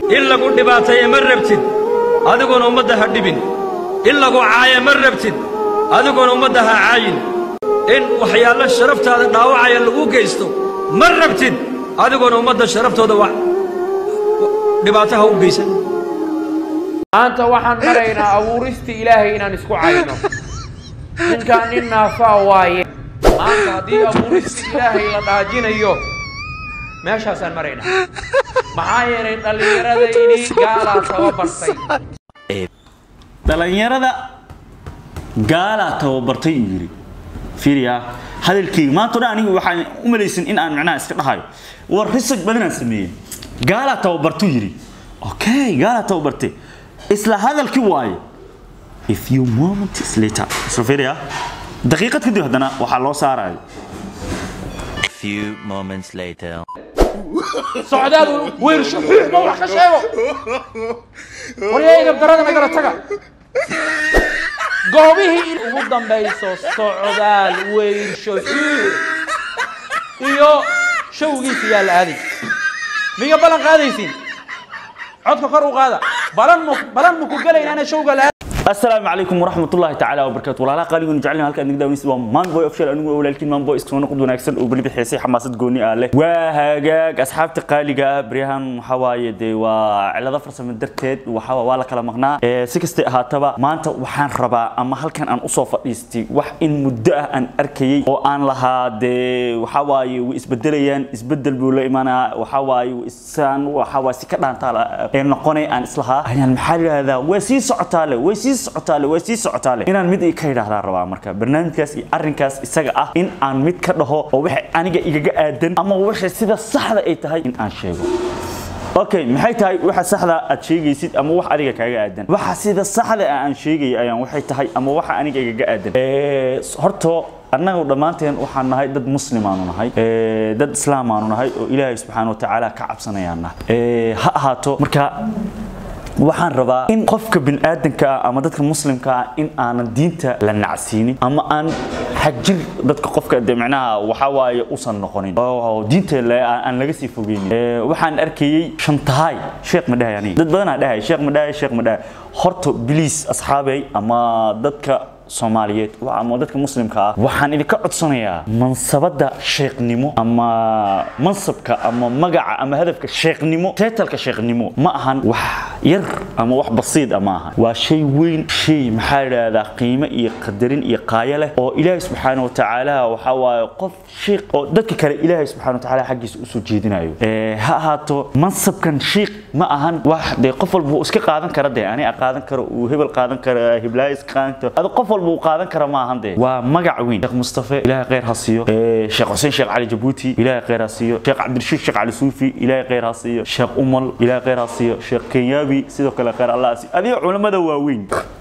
إلا قل دباتي مربتد أدقون أمدها دبن إلا قل عاية مربتد أدقون أمدها عاين إن وحيال الشرفت هذا داوعي اللي جيستو مربتد أدقون أمدها الشرفت هذا دباتها وجيسن أنت وحن مرينا أورثت إلهي إن نسكو عينه إن كان إنا فاواي أنت هدي أورثت إلهي لداجين أيوه ماشي حسن مرينا معايير دلينيرada ini gaala tababartay dalinyarada gaala tababartay yiri fiiriya hadalkii maanta anigu waxaan u maleysin in aan macnaha iska dhahayo war research badan sameeyay gaala tababartay yiri okay gaala tababartay isla hadalkii waaye a few moments later so fiiriya daqiiqad kadib hadana waxa loo saaray a few moments later سعداد ويرشحوه ما وحكا شيئا وريايقا بدرانا نقرأ تقع قوميه وقدام بيسو سعداد ويرشحوه إيو شوقي سيال هذه ميقا بلان قاديسين عدك قروا قادا بلان مكو قلين أنا شوقا لهذه السلام عليكم ورحمة الله تعالى وبركاته ولا قالوا نجعلنا هلك نقدر نسوي مان بوي أفشل أنو ولكن مان بوي إسكون نقدون أكسل وبنبي حسي حماسة جوني عليه وهاجاك أصحاب تقاليجا بريهان حوايد وعلى ظفر من درتد وحوا ولا كلام مغنى سكستي هاتبا ما أنت وحان ربا أما هل كان أن أصوف إستي وح إن مدة أن أركي وأن لها دي وحواي وإسبدليان إسبدل بولا إيمانا وحواي وإسان وحوا سكتان تالا نقوني أن إصلها يعني المحل هذا وسيس عتالة وسيس سعتالة إن مد يكيد هذا الربع مركب برنامج كاس أرنكاس السجع إن عن مد كده أو وح أنا جا أدن أما وح سيدا الصحة إيتهاي إن عن شيء أوكي محيتهاي وح الصحة أتشيء يصير أما وح أنا جا أدن وح سيدا الصحة عن شيء أيام وحيتهاي أما وح أنا جا أدن هرتو أنا ودمانتين وحنا هاي ضد مسلمان هاي ضد إسلامان هاي وإلهي سبحانه وتعالى كعب صنيعنا هاتو مركا waxaan rabaa in qofka bin aadanka ama dadka muslimka in aan diinta la nacsiinin ama aan xajir dadka qofka macnaha waxa waaye u san noqonin oo diinta aan laga sii fogeynin waxaan arkayay shantahay sheekh madahayani dad badan dhahay sheekh madahay horto biliis asxaabay ama dadka Soomaaliyeed ama dadka muslimka ah waxaan idinka codsanayaa mansabada sheekhnimo ama mansabka ama magaca ama hadafka sheekhnimo title-ka sheekhnimo ma ahan wax yar ama wax basiid ama ahan waa shay weyn shay maxaa yiraahdaa qiimo iyo qadarin iyo qaaya leh oo Ilaahay subhanahu wa ta'ala waxa waaye qof sheekh oo dadka kale Ilaahay subhanahu wa ta'ala xaqiisa u soo jeedinayo ha ahaato mansabkan sheekh ma ahan wax de qof walba iska qaadan kara de ani qaadan karo uu hebel qaadan kara heblays qaanto ad qof walba qaadan kara ma ahan de waa magac weyn Sheekh Mustafa Ilaahay khayr hasiyo Sheekh Hussein Sheekh Ali Jabuuti Ilaahay khayr hasiyo Sheekh Abdirashiid Sheekh Ali Suufi Ilaahay khayr hasiyo Sheekh Umal Ilaahay khayr hasiyo Sheekh Kenyabi sidoo kale khayr Allah hasiyo adiga culimada waaweyn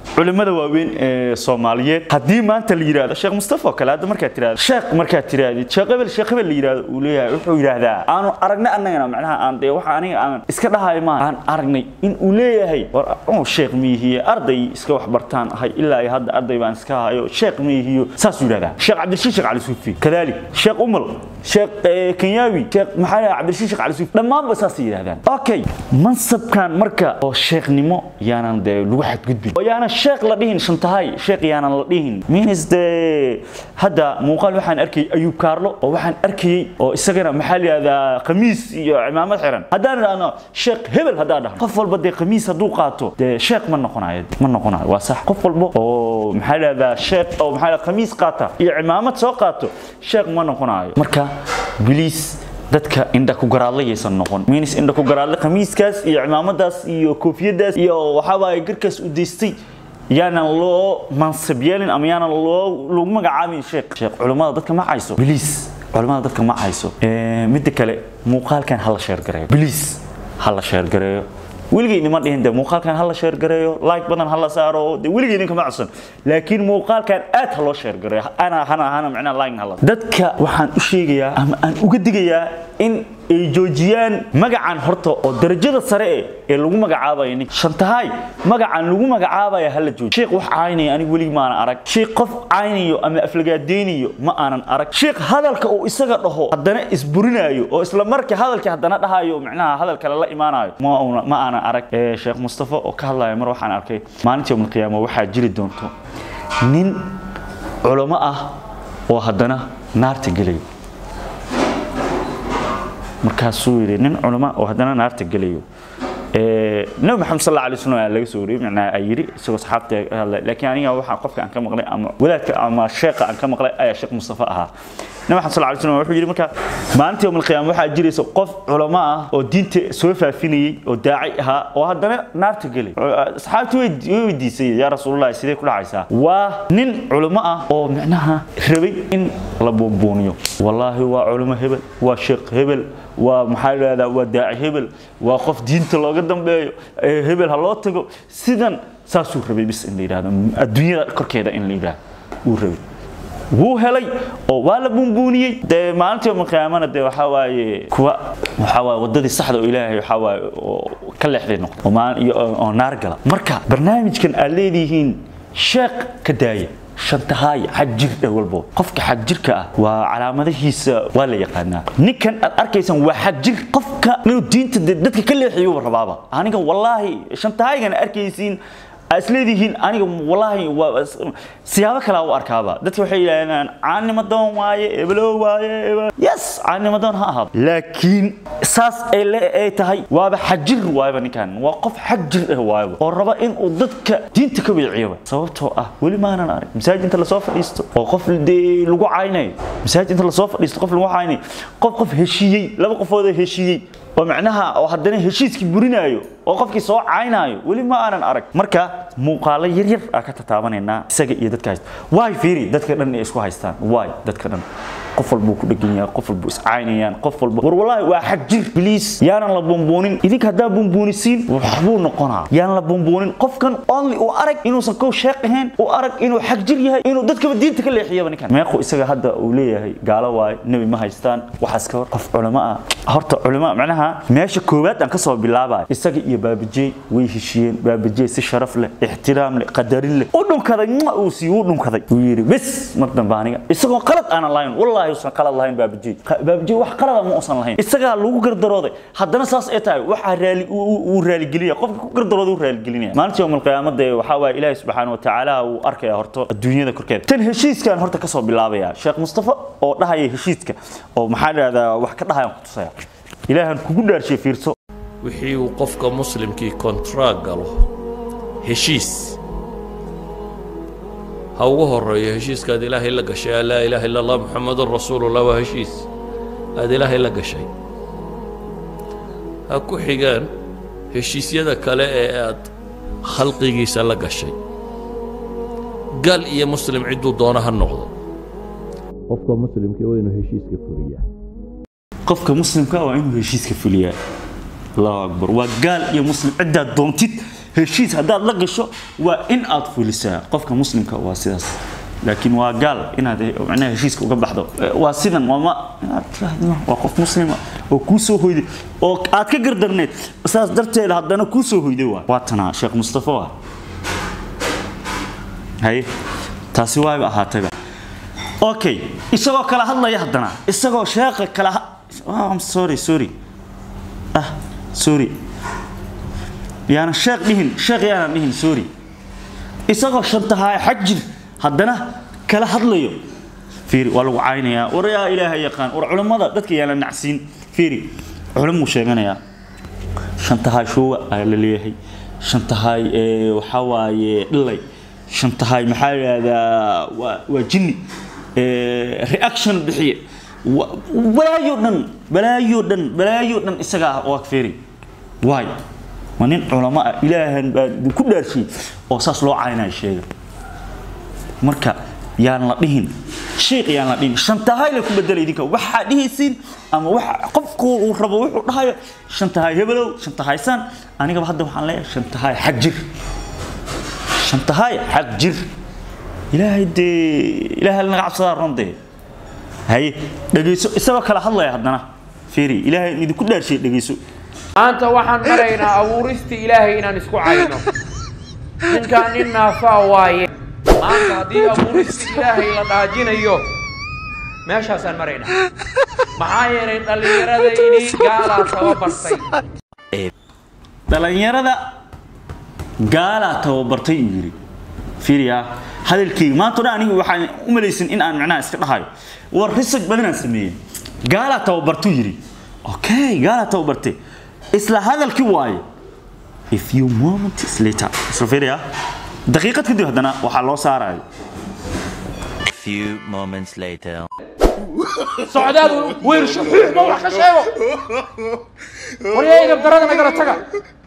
Soomaaliyeed hadii maanta la yiraahdo Sheekh Mustafa kala hada marka tiraahdo Sheekh Hebel la yiraahdo uu leeyahay wuxuu yiraahdaa aanu aragnay annagana macnaha aan de waxa aniga aan iska dhahay ma aan aragnay in uu leeyahay war sheekh miihiye arday iska wax bartaan ahay ilaa ay hadda arday baan iska hayo sheekh miihiyo saas yiraahdaa Sheekh Abdirashiid Sheekh Ali Suufi kadalik Sheekh Umal Sheekh Kenyawi Sheekh Maxamed Abdirashiid Sheekh Ali Suufi dhammaan ba saas yiraahdaan okay mansabkan marka oo sheekhnimo yaanan de lagu xadgudbin oo yaana sheekh la dhihin shantahay sheekh yaanan la dhihin means de hada muuqaal waxaan arkay Ayub Karlo oo waxaan arkay oo isagana maxaliyada qamiis iyo cimaamad xiran hadaan raano sheekh hebel hadaa dhahan qof walba de qamiis haduu qaato de sheekh ma noqonayo waa sax qof walba oo maxaliyada sheekh oo maxaliyada qamiis qaata iyo cimaamad soo qaato sheekh ma noqonayo marka biliis dadka inda ku garaadlaysan noqon means inda ku garaadlay qamiiskaas iyo cimaamadaas iyo koofiyadaas iyo waxa waay garkaas u deystay yaana loo mansab yeelin ama yaana loo magacaabin sheekh culimada dadka ma hayso biliis culimada dadka ma hayso mid kale muuqaalkan hal share gareeyo biliis hal share gareeyo wiligeena ma dhihin muuqaalkan hal share gareeyo like badan hal saaro wiligeena kama codsan laakiin muuqaalkan aad hal share gareeyo ana macna like hal dadka waxaan u sheegayaa ama aan uga digayaa in ay joojiyaan magacan horta oo darajada sare ee lagu magacaabayo nin shantahay magacan lagu magacaabayo hal joojiyo sheekh wax caynay aniga wali ma aan arag sheekh qof caynayo ama aflagaadeeniyo ma aanan arag sheekh hadalka oo isaga dhaho haddana isburinayo oo isla markii hadalka haddana dhahayo macnaha hadalka la imaanayo ma aanan arag sheekh Mustafa oo ka hadlayo mar waxaan arkay maalintii yawm qiyaamo waxa jiri doonto nin culimo ah oo haddana naarta galay markaasuu yiri nin culimo oo haddana naarta galayo nabi maxamed sallallahu alayhi wasallam laga soo wariyay macna ayiri isagoo saxaabta laakiin aniga waxa qofka aan ka maqlay ama wadaadka ama sheekha aan ka maqlay ayaa sheekh Mustafa ahaa nabi maxamed sallallahu alayhi wasallam wuxuu yiri marka maalintii yawm qiyaamo waxa jiraysa qof culimo ah oo diinta soo faafinayay oo daaci ahaa oo haddana naarta galay saxaabtu way weydiisay yaa rasuulullaahi sidee ku dhacaysaa waa nin culimo ah oo macnaha rabay in la boonbooniyo wallahi waa culimo hebel waa sheekh hebel ومحاولة وداع هبل وقف دين تلاقي دم هبل هلا تجو سيدن ساسور ربي بس إن ليرا الدنيا كركيدا إن ليرا وربي هو هلاي ولا بونبوني ده ما أنت يوم القيامة ده وحواي كوا وحواي وددي الصحة إلهي وحواي كل حد نقطة وما نارجلا مركا برنامج كان الليلين شاق كداية شنتهاي حجر والبو قفك حجرك وعلامته ولا يقنا نكن أركيسن وحجر قفك من الدين تدك كل حيوب الربابة أنا والله شنتهاي كان أركيسين أسليدهين أنا والله سيابك لا أركابا ده توحي أنا عني مدون واي إبلو واي يس عني مدون ها لكن ساس إيه تهاي واب حجر واي نكان وقف حجر واي والربا إن ضدك دينتك بالعيوب صوبته ولي ما أنا أعرف مساجد أنت اللي صوف يستو وقف دي لجوع عيني مساجد أنت اللي صوف يستو قف لجوع عيني قف هشيي لا بقف هذا هشيي ومعناها وحدنا هشيس كبرنايو وقفكي سو عينايو ولي ما أنا أرك مركا muuqaalo yar yar ka tataabanayna isaga iyo dadka way fiiri dadka dhan isku haystaan way dadka dhan qof walba ku dhagan yahay qof walba is caynayaan qof walba war wallahi waa xajir please yaanan la boonboonin idinka hadaa boonboonisiin waxbuu noqonaa yaan la boonboonin qofkan only oo arag inuu san koo sheeq ahayn oo arag inuu xajir yahay inuu dadka diinta ka leexiyaba ninkan meeqo isaga hadda uu leeyahay gaalo waay nabi ma haystaan waxaas ka hor qof culimo ah horta culimo macnaha meesha koobaad aan ka soo bilaabay isaga iyo baabajey way heshiyeen baabajey si sharaf leh احترام له قدر له ودون كذا ما وسيودون كذا ويري بس مرتن بانيga isagoo qalad aan lahayn wallahi usan qalad lahayn baabji wax qalad ma usan lahayn isaga lagu gardarooday haddana saas ay tahay waxa raali uu raali geliya qofka ku gardarooday uu raali gelinaya maalinta yawm qiyaamada waxa waa ilaahay subhanahu wa ta'ala uu arkaya horto adduunyada korkeeda tan heshiiskan horta ka soo bilaabaya sheekh Mustafa oo dhahaya heshiiska oo maxaa dhahdaa wax ka dhahayan ku tusaya ilaahan kugu dhaarshay fiirso wixii uu qofka muslimkii contract galo هشيس هو هالرأي هشيس كاد إله إلا قشيء لا إله إلا الله محمد رسول الله وهشيس هذا إله إلا قشيء أكو حجان هشيس يدا كلاء خلقي جيس لا قشيء قال يا مسلم عدو دونها النقطة قفك مسلم كوينه هشيس كفولية قفك مسلم كوينه هشيس كفولية الله أكبر وقال يا مسلم عدة دونتيت هشيس هذا لقشة وإن أطفلسا قفك مسلم كواسيس لكن وقال إن هذا معناه هشيس كوجب حدا واسيدا وما وقف مسلم وكوسو هيدي وأتكجر درنت أساس درت له هذا أنا كوسو هيدي واتنا شيخ مصطفى هاي تاسوي بقى هاتبع أوكي إسقى كلا هلا يهدنا إسقى شيخ كلا I'm sorry sorry يعني الشيخ نهين الشيخ يعني نهين سوري إسقى شنطها حجر هدنا كلا حضليو فيري ولو عينيا وريا إله يقان ورعلماء ذاتك يعني نعسين فيري علم شيئا يا شنطها شو اللي هي شنطها وحواي اللي شنطها محل هذا وجني رياكشن بحية بلا يودن إسقى وكفيري واي ونين علماء إلهًا كل شيء وصاص لو عينا الشيء مركا يعني لطيهن شيء يعني لطيهن شنتهاي لكم بدل يديك وحده سين أما قفكو وربو وحده شنتهاي هبلو شنتهاي سان أنا قبل حد وحنا لا شنتهاي حجر إلهي دي إلهي اللي قاعد صار رندي هاي دقيسو السبب كلا الله يهدنا fiiri ilaahay idinku dhaarshay dhageyso maanta waxaan maraynaa abuuristii ilaahay inaan isku cayno ninkaan nin naafaa waaye maanta haddii abuuristii ilaahay la dhaajinayo meeshaasaan maraynaa maxaa yeelay dhallinyaradayni gaalaa tababartay dhalinyarada gaalaa tababartay uu yiri fiiriya hadalkii maanta dhan anigu waxaan u malaysin in aan macnaha iska dhahayo war research badan aan sameeyay gaalaa tababartu yiri okay gaalaa tababartay isla hadalkii waaye a few moments later so fiiriya daqiiqad kadib hadana waxa loo saaray A few moments later. socdaal weer shuxuux ma wax ka sheego wariyayga darada nagala taga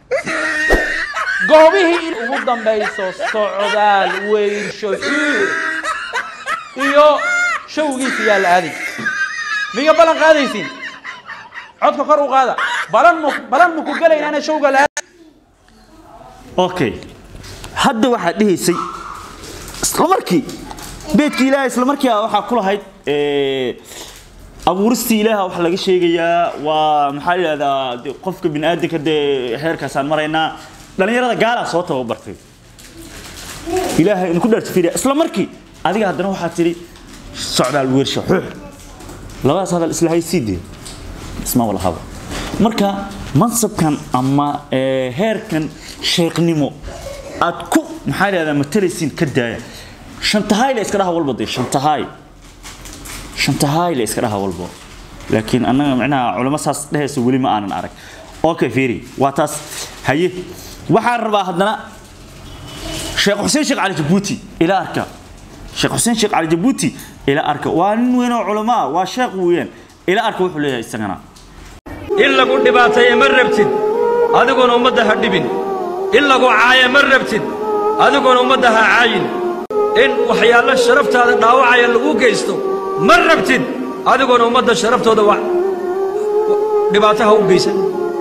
goobihii ugu dambayso socdaal weer shuxuux iyo showgiisa yaa la aaday miga balan qaadaysin codka kor u qaada balan mu ku galayna ana showga la okay hadda waxa dhihisay isla markii beedkii ilaahay isla markii waxa ku lahayd abuuristii ilaahay wax laga sheegayaa waa maxaa yiraahdaa qofka bini'aadamka heerkaas aan maraynaa dhalinyarada gaala soo tababartay ilaahay in ku dhaartay fiiriya isla markii adiga haddana waxa tiri socdaal weersho labadaas hadal isla haysiidee isma wala haba marka mansabkan ama heerkan sheekhnimo aad ku maxaa yiraahdaa matalaysiin ka daaya shantahay la iska dhaha walba de shantahay la iska dhaha walba laakiin anaga macnaha culimo saas dhahayso wali ma aanan arag okay fiiri waa taas haye waxaan rabaa haddana Sheekh Xuseen Sheekh Ali Jabuuti ila arka Sheekh Xuseen Sheekh Ali Jabuuti ila arka waa nin weyn oo culimo waa sheekh weyn ila arka wuxuu leeyahay isagana in lagu dhibaatay ma rabtid adigoon ummadda ha dhibin in lagu caayo ma rabtid adigoon ummadda ha caayin in waxyaalo sharaftaada dhaawacaya lagu geysto ma rabtid adigoon ummadda sharaftooda dhibaato ha u geysan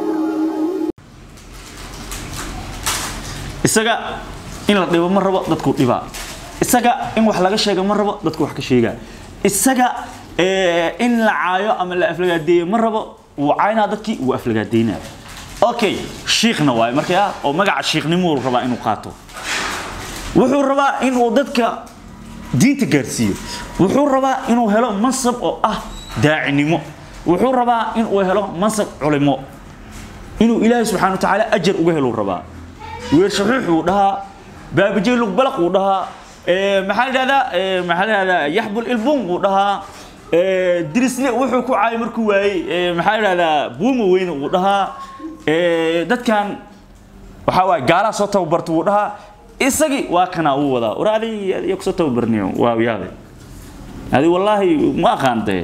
isaga in la dhibo ma rabo dadku dhibaa isaga in wax laga sheego ma rabo dadku wax ka sheegaa isaga in la caayo ama la aflagaadeeyo ma rabo uu caayna dadkii uu aflagaadeynaa okay sheekhna waay markaa oo magaca sheekhnimo uu rabaa inuu qaato wuxuu rabaa inuu dadka diinta gaarsiiyo wuxuu rabaa inuu helo mansab oo ah daacinimo wuxuu rabaa inuu helo mansab culimo inuu ilaahay subxaanahu wa ta'aala ajar uga helo rabaa weer saxiixu dhaha baabajay lug balaq uu dhaha maxaa yiraahdaa yaxbul ilbun uu dhaha dirisle wuxuu ku caay markuu waayay maxaa yiraahdaa buuma weyn uu dhaha dadkan waxa waa gaala soo tababarto uu dhaha isagi waa kana uu wada waraadi iyo soo tababarniyo waa yaabay hadi wallahi ma aqaantay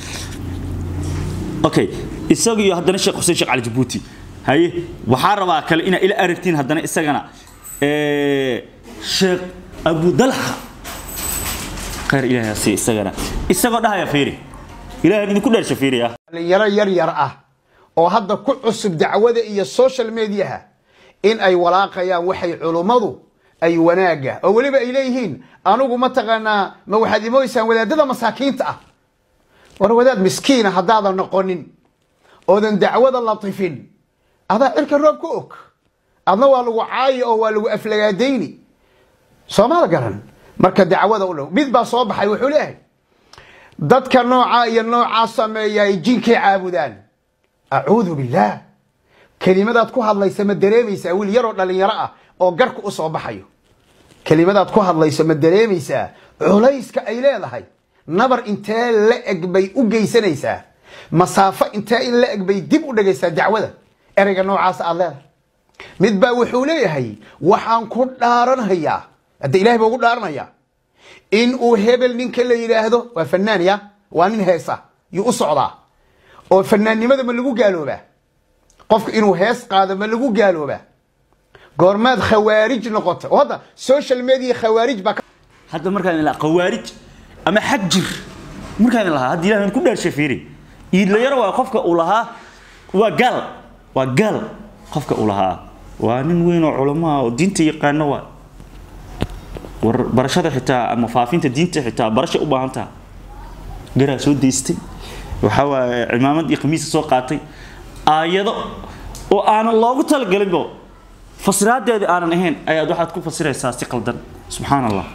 okay isagi haddana Sheekh Xuseen Sheekh Ali Jabuuti haye waxa rabaa kale ina ila aragtiin haddana isagana Sheekh Abu Dalha khayr ilaahay si isagana isagoo dhahaya fiiri ilaahay idinku dhaarshay fiiriya yar ah oo hadda ku cusub dacwada iyo social media in ay walaaqayaan waxay culimadu ay wanaaga oo waliba ay leeyihiin anigu ma taqaanaa ma waxaad imoysaan wadaadada masaakiinta ah war wadaad miskiina hadaadan noqonin oodan dacwada latifin adaa cirka roob ku og adna waa lagu caayi oo waa lagu aflagaadeyni Soomaal garan marka dacwada u dhow mid baa soo baxay wuxuu leeyahay dadka nooca iyo nooca sameeyay jinkay caabudaan a'uudhu billah kelimadaad ku hadlaysa ma dareemaysaa wiil yar oo dhalinyaro ah oo garku u soo baxayo kelimadaad ku hadlaysa ma dareemaysaa culayska ay leedahay nabar intee la eg bay u geysanaysaa masaafo intee in la eg bay dib u dhagaysaa dacwada erayga noocaas aad leedahay mid baa wuxuu leeyahay waxaan ku dhaaranayaa hadda ilaahay baa ugu dhaaranayaa in uu hebel ninka la yiraahdo waa fanaan ya waa nin heesa yu u socdaa oo fanaannimada ma lagu gaaloobaa qofka inuu hees qaado ma lagu gaaloobaa goormaad khawaarij noqoto oo hadda social media khawaarij baa hadda markaan la khawaarij ama xajir markaan la hadii ilaahay ku dhaarshay fiiri idla yar waa qofka uu lahaa waa gal qofka uu lahaa waa nin weyn oo culimo oo diinta yaqaan waa war barashada xitaa ama faafinta diinta xitaa barasho u baahan tahay garaa soo deystay waxa waaye cimaamad iyo khamiis soo qaatay aayado oo aan loogu talgalinbo fasiraadeeda aanan ahayn ayaad waxaad ku fasiraysaa si qaldan subhanallah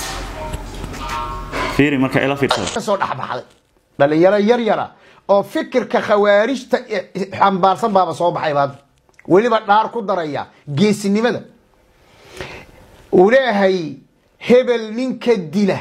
fiiri marka ila fiirsada soo dhaxbaxday dhalinyaro yar yara oo fikirka khawaarijta xambaarsan baaba soo baxay baad waliba dhaar ku daraya geesinimada ulaahay hebel ninka dila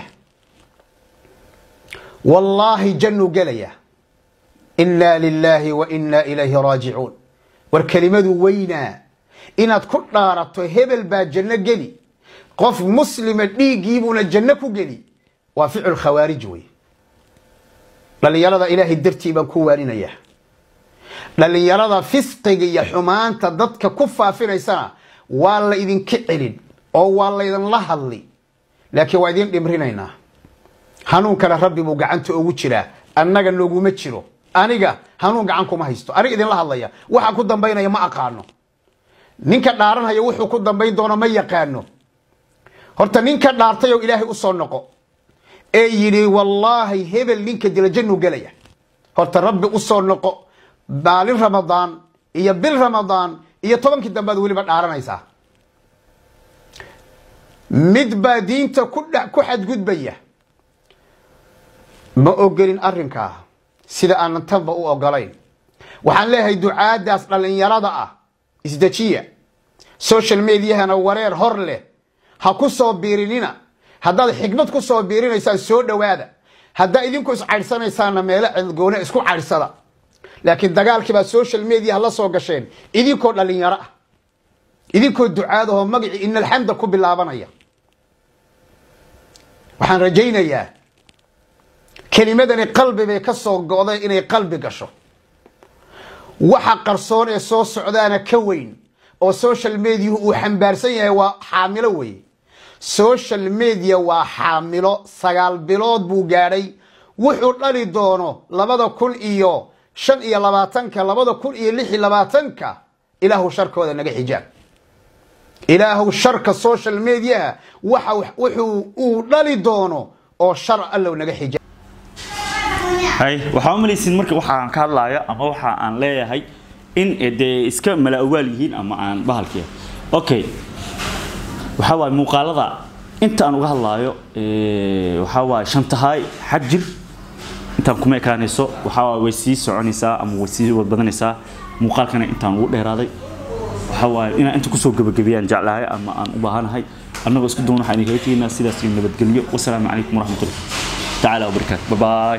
wallahi jannu galaya inna lillahi wa inna ilayhi raaji'un war kalimadu weyna inaad ku dhaarato hebel baa janno geli qof muslima dhiigiibuna janno ku geli waa ficil khawaarij wey dhalinyarada ilaahay dartii baan ku waaninaya dhalinyarada fisqiga iyo xumaanta dadka ku faafinaysana waa la idinka celin oo waa la idin la hadli laakiin waa idin dhimrinaynaa hanuunkana rabbi buu gacanta ugu jiraa annaga nooguma jiro aniga hanuun gacan kuma haysto aniga idin la hadlaya waxa ku dambaynaya ma aqaano ninka dhaaranaya wuxuu ku dambayn doono ma yaqaano horta ninka dhaartay oo ilaahay u soo noqo ee yiri wallahi hebel ninka dila jannu galaya horta rabbi u soo noqo maalin ramadaan iyo bil ramadaan iyo 10kii dambaad waliba dhaaranaysaa mid baa diinta ku xadgudbaya ma ogolin arrinka sida aan tanba u ogolayn waxaan leeyahay ducaadaas dhalinyarada ah isdajiya social media-hana wareer hor leh ha ku soo biirinina haddaad xigmad ku soo biirinaysaan soo dhawaada haddaa idinku iscaydhsanaysaana meelo cidgoone isku caydhsada laakiin dagaalkii baa social media la soo gasheen idinkoo dhalinyaro ah idinkoo ducaadahoo magacii in alxamda ku bilaabanaya waxaan rajaynayaa kelimadani qalbi bay ka soo go'day inay qalbi gasho waxa qarsoon ee soo socdaana ka weyn oo social media uu xambaarsan yahay waa xaamilo weeye social media waa xaamilo 9 bilood buu gaadhay wuxuu dhali doono 2025 2026 ilaahu sharkooda naga xijaab ilaahu sharka social media wuxuu dhali doono oo shar allow naga xijaab hay waxaa malaysin marka waxaan ka hadlayo ama waxa aan leeyahay in iska mala awaal yihiin ama aan bahalkiya okay waxa waa muuqaalada inta aan uga hadlayo waxa waa shantahay xajir intaan kuma ekaanayso waxa way sii soconaysaa ama way sii wadbadanaysaa muuqaalkana intaan ugu dheeraaday waxa waa inaan inta ku soo gabagabiyaan jeclahay ama aan u baahanahay annagoo isku doon waxaan idin kaga tegaynaa sidaas nabadgelyo wassalaamu calaykum waraxmatullahi taala wabarakaatuh bye bye